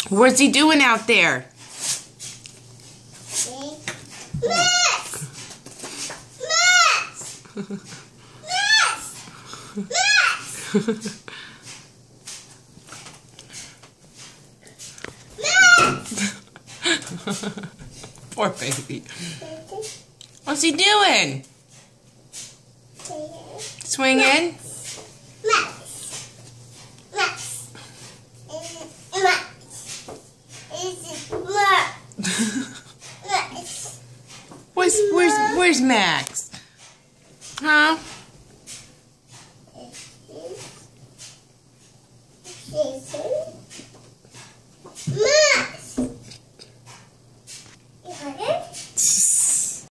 What's he doing out there? Poor baby. What's he doing? Swinging? Where's Max? Huh? Max!